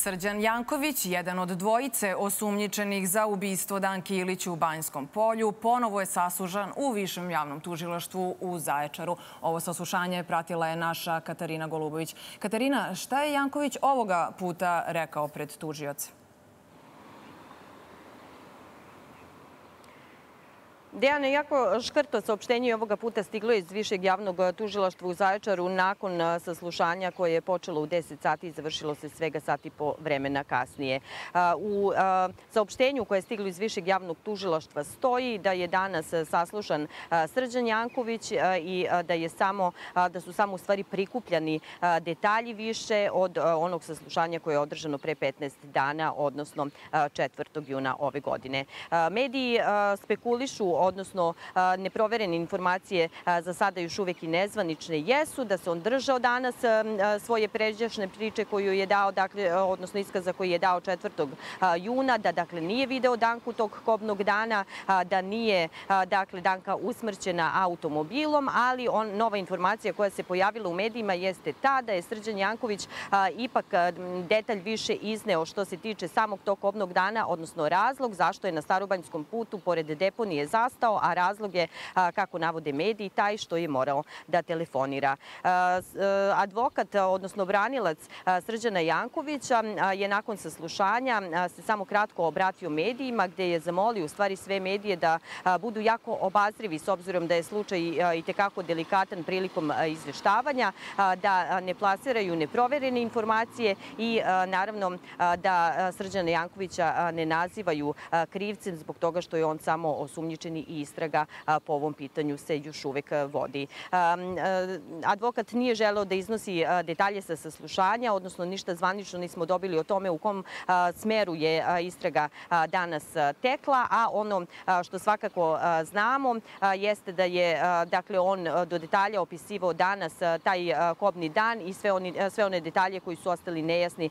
Srđan Janković, jedan od dvojice osumnjičenih za ubistvo Danke Ilić u Banjskom polju, ponovo je saslušan u Višem javnom tužilaštvu u Zaječaru. Ovo saslušanje pratila je naša Katarina Golubović. Katarina, šta je Janković ovoga puta rekao pred tužioce? Dejane, jako škrto saopštenje ovoga puta stiglo iz Višeg javnog tužilaštva u Zaječaru nakon saslušanja koje je počelo u 10 sati i završilo se svega sat i po vremena kasnije. U saopštenju koje je stiglo iz Višeg javnog tužilaštva stoji da je danas saslušan Srđan Janković i da su samo u stvari prikupljani detalji više od onog saslušanja koje je održano pre 15 dana, odnosno 4. juna ove godine. Mediji spekulišu, odnosno neproverene informacije za sada još uvek i nezvanične jesu, da se on držao danas svoje pređašnje priče koju je dao, odnosno iskaza koji je dao 4. juna, da dakle nije video Danku tog kobnog dana, da nije Danka usmrćena automobilom, ali nova informacija koja se pojavila u medijima jeste ta da je Srđan Janković ipak detalj više izneo što se tiče samog tog kobnog dana, odnosno razlog zašto je na Starobanjskom putu pored deponije zastao, a razlog je, kako navode mediji, taj što je morao da telefonira. Advokat, odnosno branilac Srđana Jankovića je nakon saslušanja se samo kratko obratio medijima gde je zamolio u stvari sve medije da budu jako obazrivi s obzirom da je slučaj itekako delikatan prilikom izveštavanja, da ne plasiraju neproverene informacije i naravno da Srđana Jankovića ne nazivaju krivcem zbog toga što je on samo osumnjičeni i istraga po ovom pitanju se još uvek vodi. Advokat nije želeo da iznosi detalje sa saslušanja, odnosno ništa zvanično nismo dobili o tome u kom smeru je istraga danas tekla, a ono što svakako znamo jeste da je on do detalja opisivao danas taj kobni dan i sve one detalje koji su ostali nejasni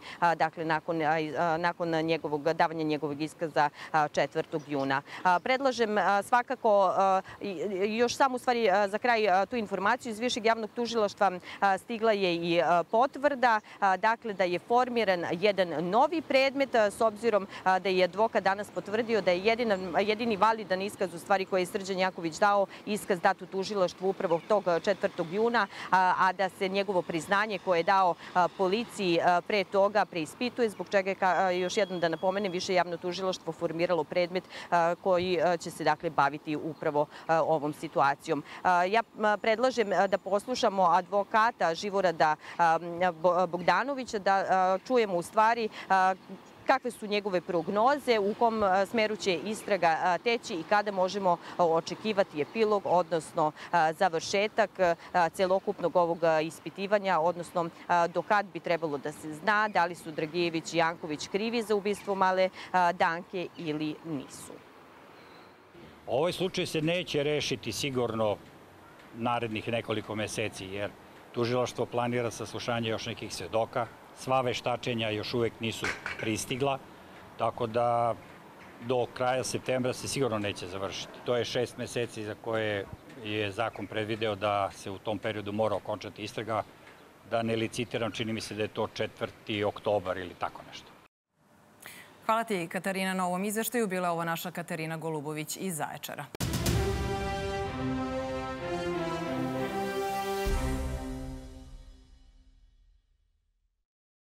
nakon davanja njegovog iskaza 4. juna. Predlažem svakako, još samo u stvari za kraj tu informaciju, iz Višeg javnog tužilaštva stigla je i potvrda, da je formiran jedan novi predmet, s obzirom da je advokat danas potvrdio da je jedini validan iskaz u stvari koji je Srđan Janković dao, iskaz dat u tužilaštvu upravo tog 4. juna, a da se njegovo priznanje koje je dao policiji pre toga preispituje, zbog čega je, još jednom da napomenem, Više javno tužilaštvo formiralo predmet koji će se baviti upravo ovom situacijom. Ja predlažem da poslušamo advokata Živorada Bogdanovića, da čujemo u stvari kakve su njegove prognoze, u kom smeru će istraga teći i kada možemo očekivati epilog, odnosno završetak celokupnog ovog ispitivanja, odnosno do kad bi trebalo da se zna da li su Dragijević i Janković krivi za ubistvo male Danke ili nisu. Ovaj slučaj se neće rešiti sigurno narednih nekoliko meseci, jer tužilaštvo planira saslušanje još nekih svedoka. Sva veštačenja još uvek nisu pristigla, tako da do kraja septembra se sigurno neće završiti. To je 6 meseci za koje je zakon predvideo da se u tom periodu mora okončati istraga. Da ne licitiram, čini mi se da je to 4. oktobar ili tako nešto. Hvala ti, Katarina, na ovom izveštaju. Bila je ovo naša Katarina Golubović iz Zaječara.